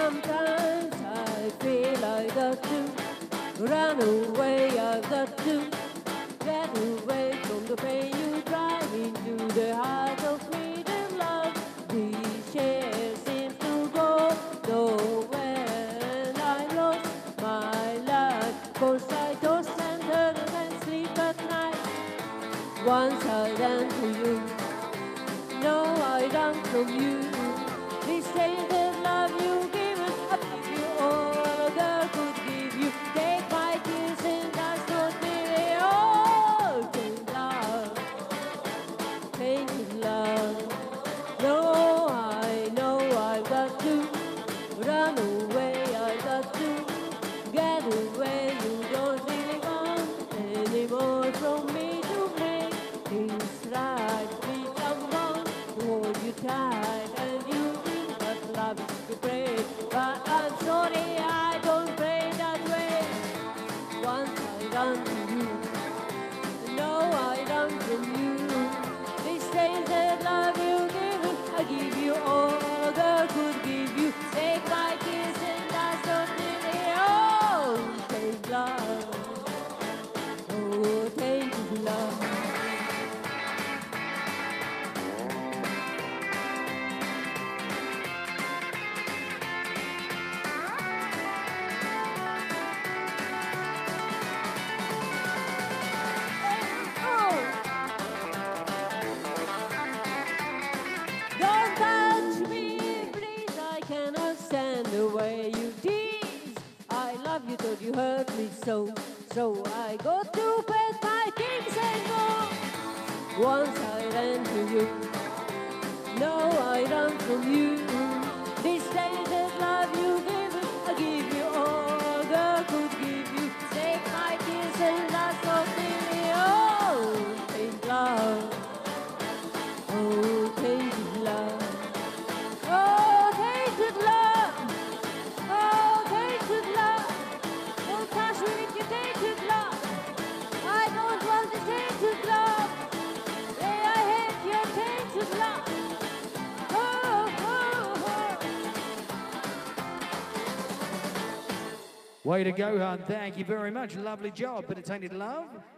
Sometimes I feel I got to run away, I got to get away from the pain you drive into the heart of me. The love we share seems to go nowhere, and I lost my life, 'cause I toss and turn and can't sleep at night. Once I ran to you, now I run from you. This tainted love you've given, I give you all a girl could give you. Take my tears and that's not really all. Tainted love. No, I know I've got to run away, I got to get away. You don't really want anymore from me to make things right. Please someone to hold you tight, and you think that love is to pray, but I'm sorry, I don't pray that way. Once I run to you, now I run from you. This tainted love you give, I give you all a girl could give you. Take my kiss and that's not really all. Tainted love, oh tainted love. Don't touch me, please, I cannot stand the way you tease. I love you till you hurt me so, so I go to bed, my things and go. Once I ran to you, now I run from you. This tainted love you give, I give you all a girl could give you. Take my kiss and that's not really all. Tainted love, oh tainted love, oh tainted love, oh tainted love. Don't touch me with your tainted love. I don't want the tainted love. Yeah, I hate your tainted love. Oh, oh, oh. Way to go, hon. Thank you very much. Lovely job. Bit of tainted love.